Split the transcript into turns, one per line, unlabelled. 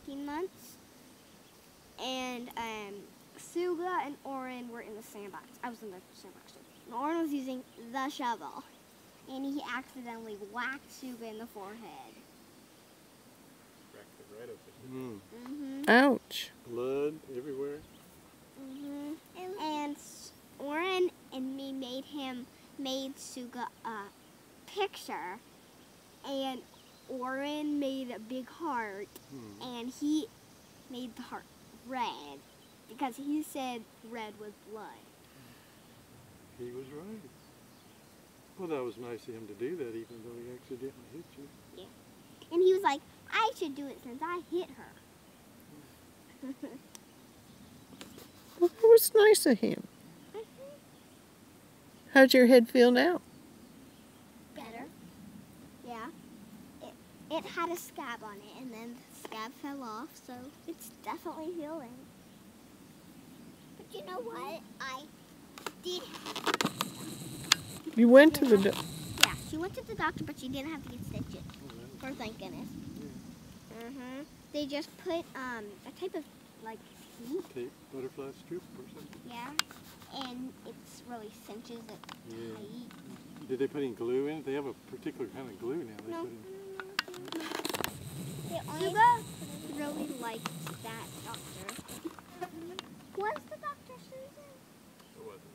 14 months. And Suga and Oren were in the sandbox. I was in the sandbox too. And Oren was using the shovel. And he accidentally whacked Suga in the forehead.
Cracked it right open.
Ouch.
Blood everywhere.
And Oren and me made Suga a picture. And Oren made a big heart. And he made the heart red. Because he said red was blood.
He was right. Well, that was nice of him to do that, even though he accidentally hit you.
Yeah. And he was like, I should do it since I hit her.
Well, that was nice of him. How's your head feel now?
Better. Yeah. It had a scab on it, and then the scab fell off, so it's definitely healing. But you know what? I did.
You went to the doctor.
Yeah, she went to the doctor, but she didn't have to get stitches. For thank goodness. They just put a type of like
Tape, butterfly strip or something.
Yeah, and it's really cinches it tight.
Did they put any glue in it? They have a particular kind of glue now. They
No.
put in.
Suga really liked that doctor. Was the doctor Susan?
It wasn't.